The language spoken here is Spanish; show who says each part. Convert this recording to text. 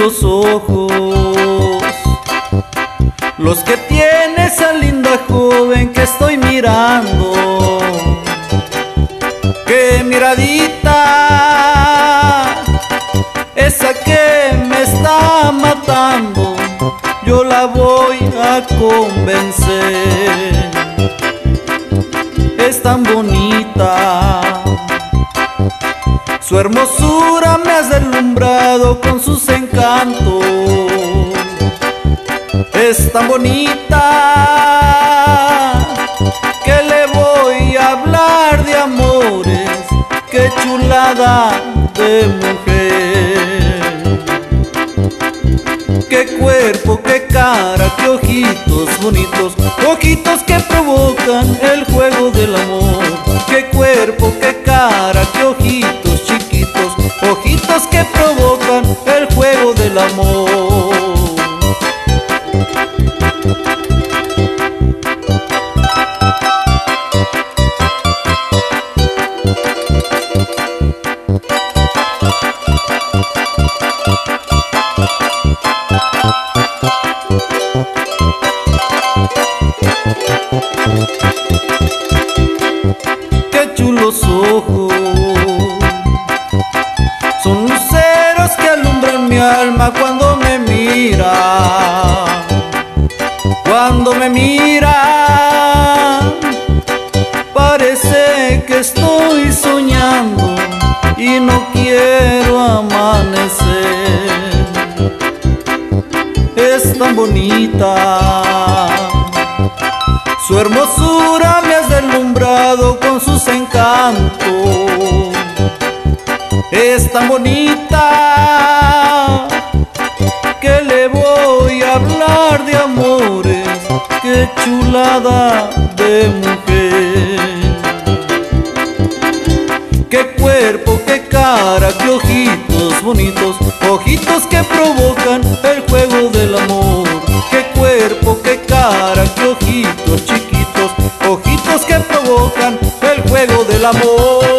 Speaker 1: chulos ojos los que tiene esa linda joven que estoy mirando. Qué miradita, esa que me está matando, yo la voy a convencer. Es tan bonita, su hermosura me ha deslumbrado con sus encantos. Es tan bonita que le voy a hablar de amores. Qué chulada de mujer, qué cuerpo, qué cara, qué ojitos bonitos, ojitos que provocan el juego del amor. Qué cuerpo, qué cara, qué ojitos chiquitos, ojitos que provocan el juego del amor. Qué chulos ojos, son luceros que alumbran mi alma cuando me mira. Cuando me mira, parece que estoy soñando y no quiero amanecer. Es tan bonita, su hermosura me ha deslumbrado con sus encantos. Es tan bonita que le voy a hablar de amores. Qué chulada de mujer, qué cuerpo, qué cara, qué ojitos bonitos, ojitos que provocan el juego del amor. Qué cuerpo, qué cara, qué ojitos chiquitos, ojitos que provocan el juego del amor.